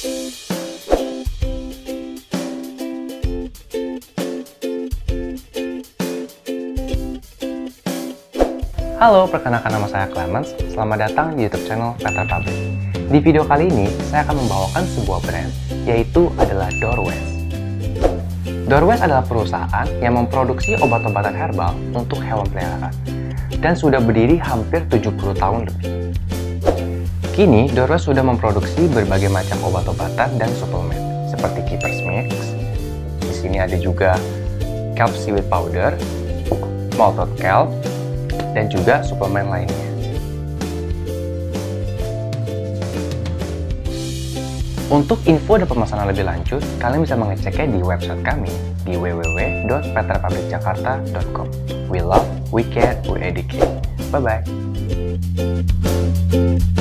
Halo, perkenalkan nama saya Clemens. Selamat datang di YouTube channel Petra Pabrik. Di video kali ini, saya akan membawakan sebuah brand, yaitu adalah Dorwest. Dorwest adalah perusahaan yang memproduksi obat-obatan herbal untuk hewan peliharaan dan sudah berdiri hampir 70 tahun lebih. Kini, Dorwest sudah memproduksi berbagai macam obat-obatan dan suplemen seperti Keepers Mix. Di sini ada juga Kelp Seaweed Powder, Malted Kelp, dan juga suplemen lainnya. Untuk info dan pemesanan lebih lanjut, kalian bisa mengeceknya di website kami di www.petrapabrikjakarta.com. We love, we care, we educate. Bye-bye.